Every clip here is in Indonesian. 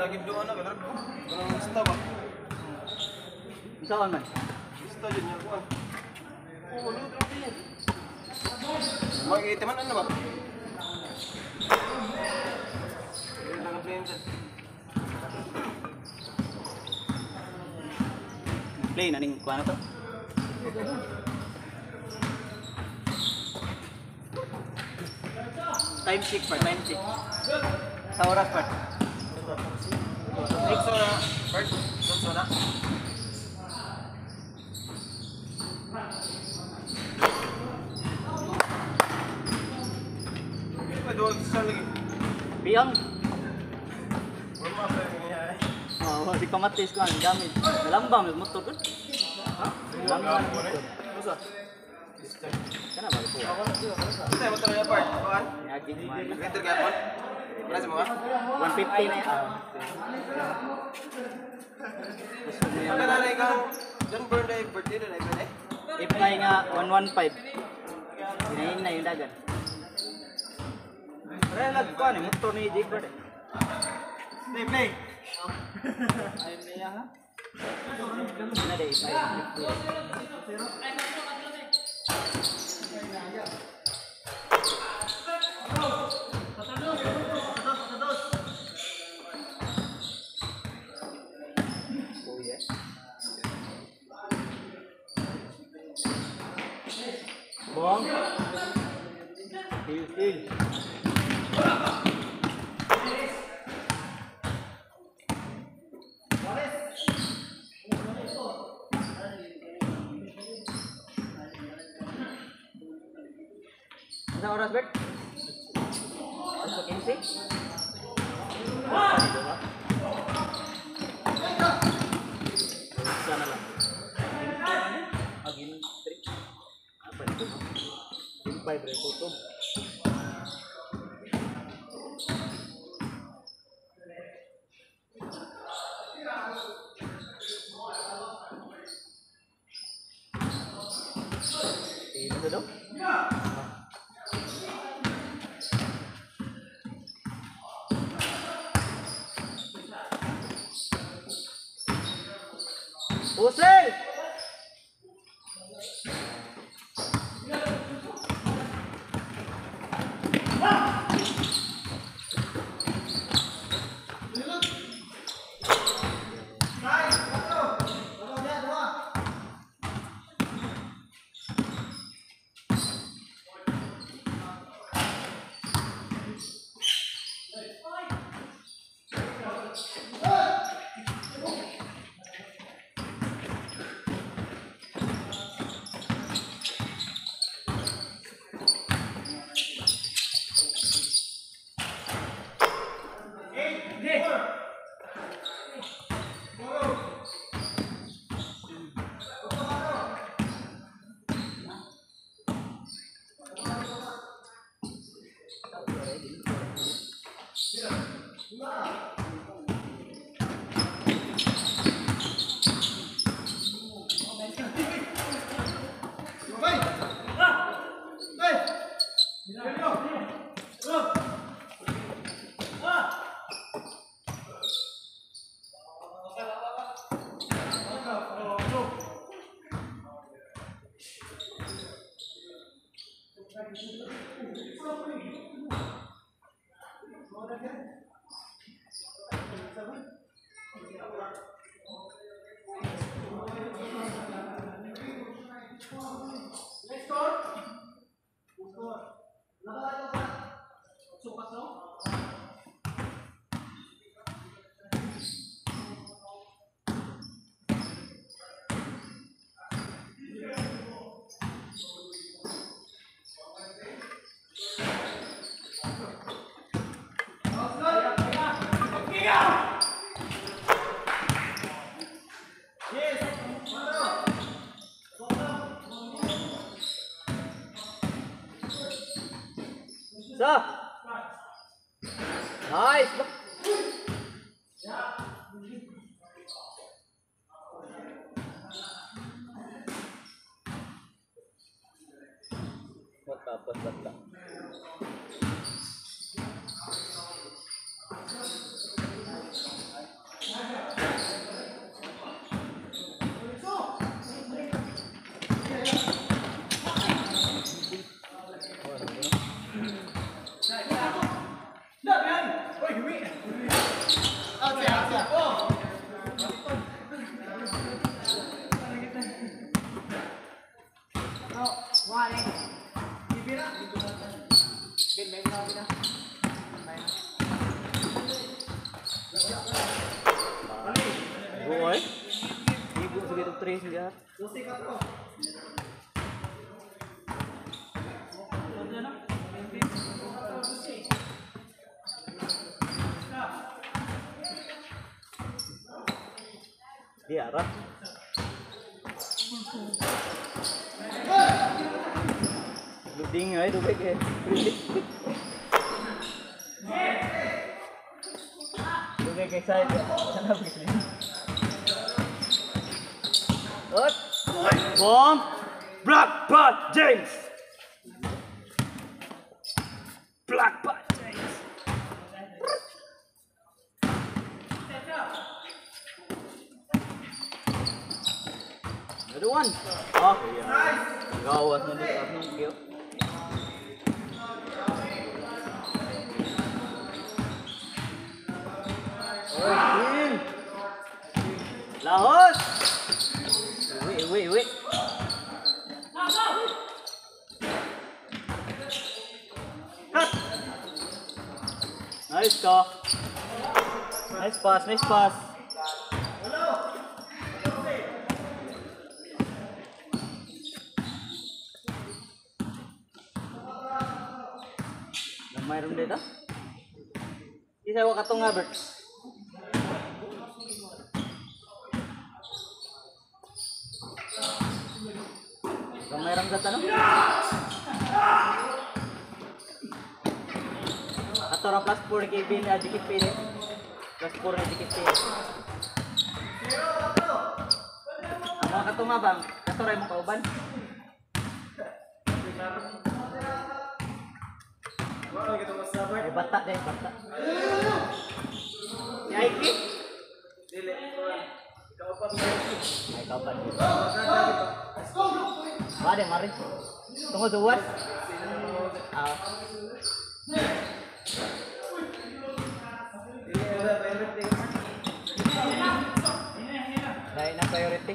lagi doon na benar. Kalau gusto ba? Bisa man. Gusto yun niya kuan. Oh, ano trapin? Mag-itiman ano ba? Ini lang plane sa. Play na ning kuan to. Time check pa, time check. Sa oras pa. Next na. First, na. Doon sa lagi. Piyang. Warm up na Oh, di kamatis ko ang gamit. Nalambang yung motor ko. Ha? Nalambang yung motor. Usa. Kana ba ko? Kita motor ya part. Kuan. Yagi man. Meter gapon. Wala sa mga. 150 na yan. Ano na na ikaw? John Byrne day birthday na ito eh. If na nga 115. Hinahin na yung dagan. Pero nagkuhan eh, motor ni Jacob eh. Play. Ayun niya ha? Ano day, 550. Oh yeah. Bong. Still. Isang oras, Bert? Masuk MC? Sana lang. Agin 3. Apa itu? 5 rin tutup. Itu dong? Usel! So, nice. Tapos basta. 3 dia. Dia arah. Loading ay dubek eh. Dubek excited. Sana begini. Bomb. Blackbutt James. Blackbutt James. Another one. Oh, nice. Gawas na dito ang kill. Oh, Lahos. Wait. Nice ka. Nice pass. Mayroon dito? Isa wa katong nga, Bert. Mayroon ka tanong? Ato ra plus 4 KB na dikit pili. Plus 4 na dikit pili. Ang katong nga bang? Ato ra mo kauban? Ay, bata. Yay, kit. Dili. Kaupan. Mari. Tunggu duwas. Lain na priority.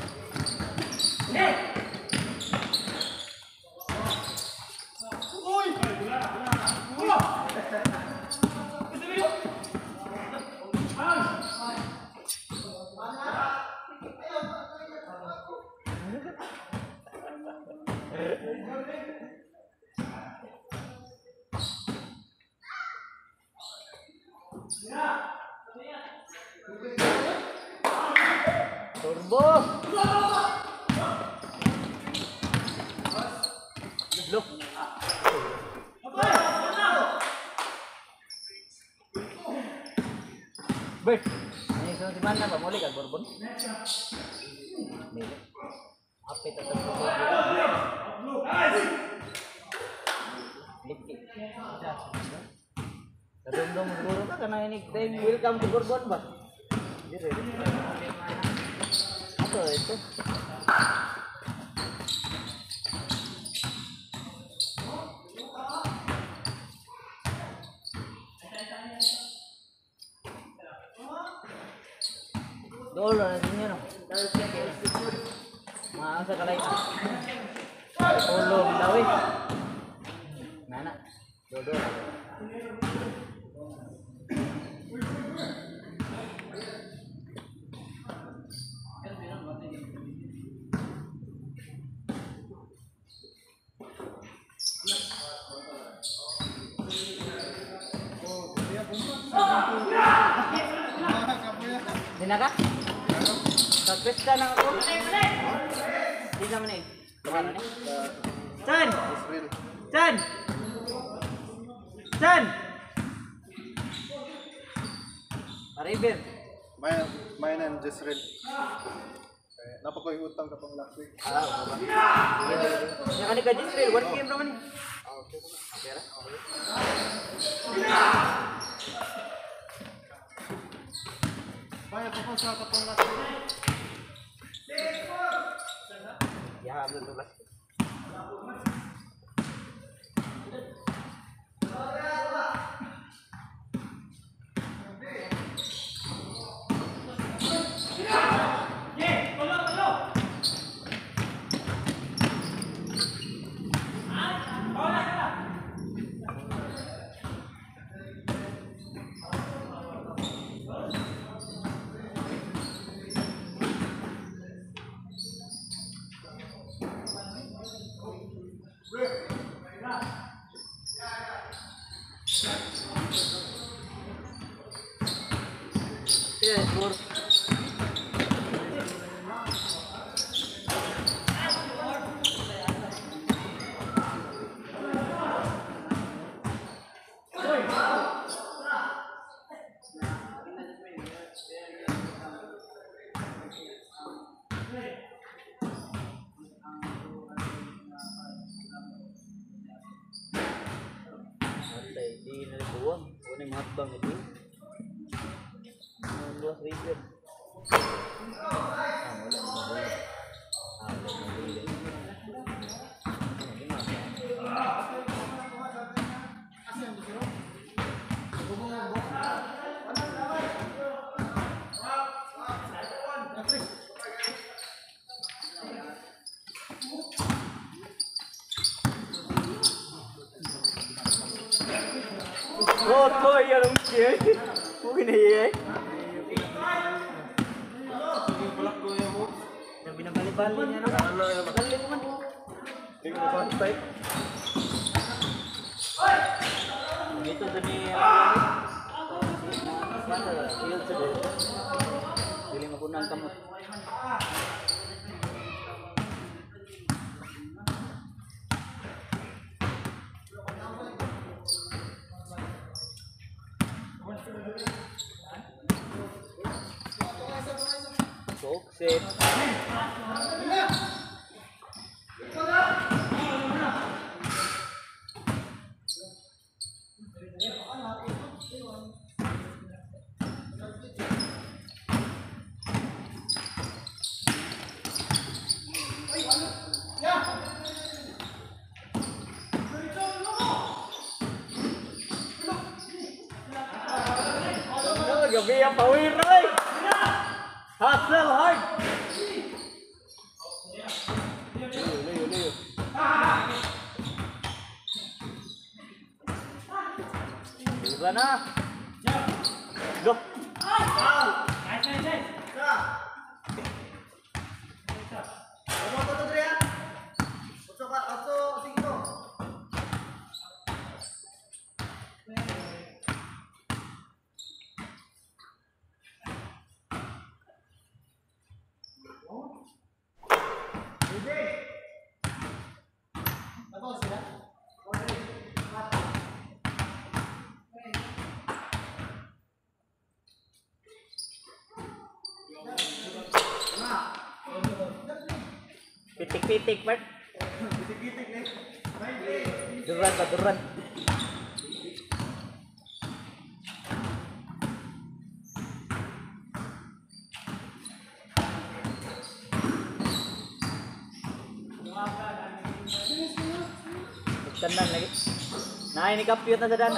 Turbo. Look. Bert, ini sudah di mana Pak? Mulai kan Bourbon? Nih. Apa itu tertutup? Likit. Kadang-kadang Bourbon kan karena ini time welcome to Bourbon, Pak. Apa itu? Dolo na din yun. Maasa ka lang. Dolo, bilawi. Nana. Dolo. Dina ka? Pagpesta na ako. Di naman eh. Kumano ni? Chan! Arriber. My name is Jisrin. Napakoy utang ka pang last week. Baba. Yang ani ka Jisrin, what game naman ni? Okay. Pera. Maya pa sa ka pang last week. Ya, betul lah. Yes, score. Di nalibuang. Una yung hatbang ito. Ang luwas region. Wala mo na oh, thôi giờ đúng chứ. Mungkin iya. Yang binabali-bali niya, no? Magaling naman. Tingnan mo pa type. Dito doon ni field sa doon. Pili mo po ng kamot. Sukses. Gabi ang pawir na eh. Hustle hard. Layo. Diba na? Go. Pitik-pitik, Bert. Pitik-pitik nih. Duran ba, duran. Tendang lagi. Nah, ini kapit na sa daan.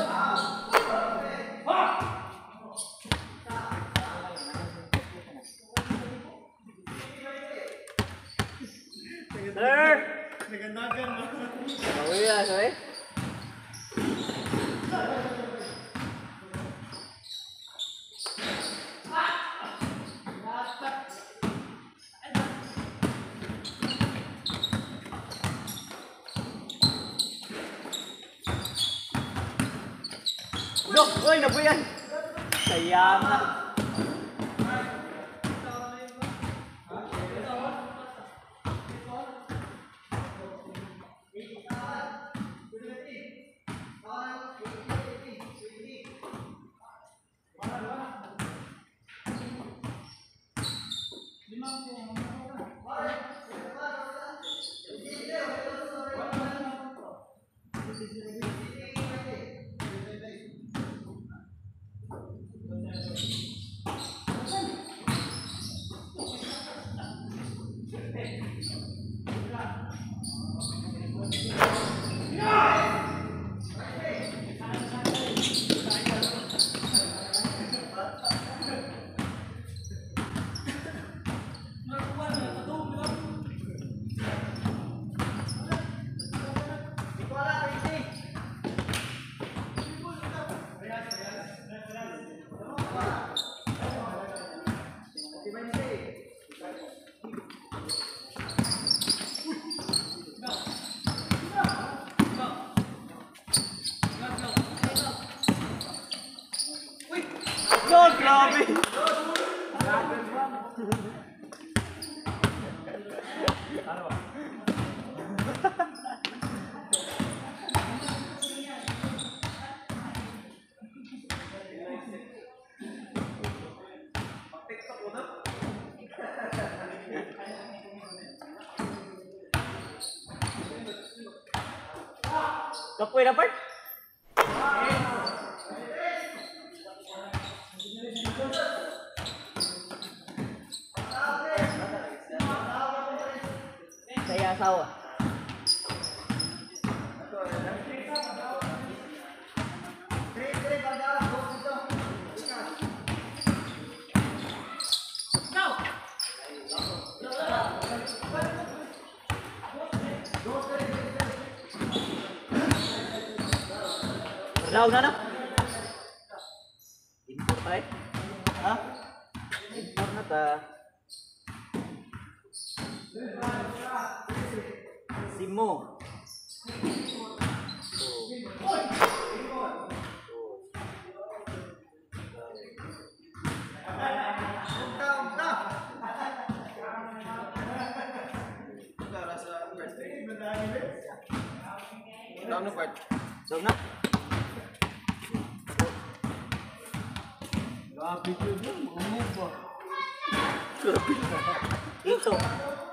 Sir! Nagandagan mo. Bawi ya, sorry. Look, oy, nabuyan. Sayang na. Grabe! Ano ba? Kapoy dapat? Saya asawa. Berlaw na na. Import pa eh. Ha? Import na ta. Simo. Ano part? So na. Grabe yun. Umog ba? Ito.